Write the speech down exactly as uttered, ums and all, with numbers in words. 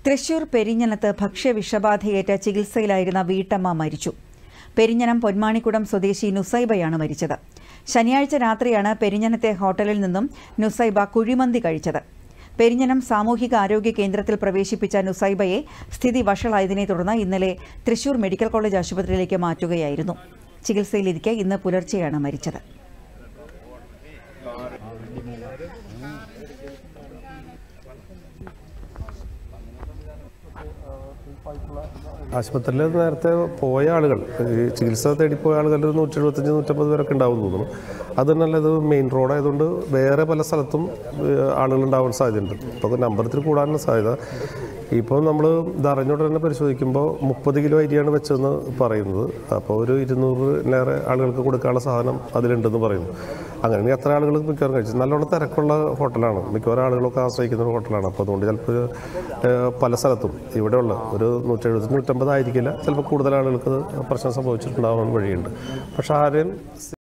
തൃശൂർ പെരിഞ്ഞനത്ത് ഭക്ഷ്യവിഷബാധയേറ്റ ചികിത്സയിലായിരുന്ന വീട്ടമ്മ മരിച്ചു. പെരിഞ്ഞനം പൊന്മാണിക്കുടം സ്വദേശി നുസൈബയാണ് മരിച്ചത്. ശനിയാഴ്ച രാത്രിയാണ് പെരിഞ്ഞനത്തെ ഹോട്ടലിൽ നിന്നും നുസൈബ കുഴിമന്തി കഴിച്ചത്. പെരിഞ്ഞനം സാമൂഹിക ആരോഗ്യ കേന്ദ്രത്തിൽ പ്രവേശിപ്പിച്ച നുസൈബയെ സ്ഥിതി വഷളായതിനെ തുടർന്ന് ഇന്നലെ തൃശൂർ മെഡിക്കൽ കോളേജ് ആശുപത്രിയിലേക്ക് മാറ്റുകയായിരുന്നു. ചികിത്സയിലിരിക്കെ ഇന്ന് പുലർച്ചെയാണ് മരിച്ചത്. ആശുപത്രിയിൽ നേരത്തെ പോയ ആളുകൾ, ഈ ചികിത്സ തേടിപ്പോയ ആളുകൾ ഒരു നൂറ്റി എഴുപത്തഞ്ച് നൂറ്റമ്പത് പേരൊക്കെ ഉണ്ടാവും തോന്നുന്നു. അത് തന്നെയല്ല, ഇത് മെയിൻ റോഡായതുകൊണ്ട് വേറെ പല സ്ഥലത്തും ആളുകൾ ഉണ്ടാവാൻ സാധ്യതയുണ്ട്. അപ്പോൾ നമ്പറത്തിൽ കൂടാനുള്ള സാധ്യത. ഇപ്പോൾ നമ്മൾ ഇത് അറിഞ്ഞോടെ തന്നെ പരിശോധിക്കുമ്പോൾ മുപ്പത് കിലോ അരിയാണ് വെച്ചതെന്ന് പറയുന്നത്. അപ്പോൾ ഒരു ഇരുന്നൂറിലേറെ ആളുകൾക്ക് കൊടുക്കാനുള്ള സാധനം അതിലുണ്ടെന്ന് പറയുന്നു. അങ്ങനെ എത്ര ആളുകൾ മിക്കവാറും കഴിച്ചു. നല്ലോണം തിരക്കുള്ള ഹോട്ടലാണ്, മിക്കവാറും ആളുകളൊക്കെ ആശ്രയിക്കുന്ന ഒരു ഹോട്ടലാണ്. അപ്പോൾ അതുകൊണ്ട് ചിലപ്പോൾ പല സ്ഥലത്തും ഇവിടെയുള്ള ഒരു നൂറ്റി എഴുപത്തി നൂറ്റമ്പത് ആയിരിക്കില്ല, ചിലപ്പോൾ കൂടുതൽ ആളുകൾക്ക് പ്രശ്നം സംഭവിച്ചിട്ടുണ്ടാവാൻ വഴിയുണ്ട്. പക്ഷെ ആരെയും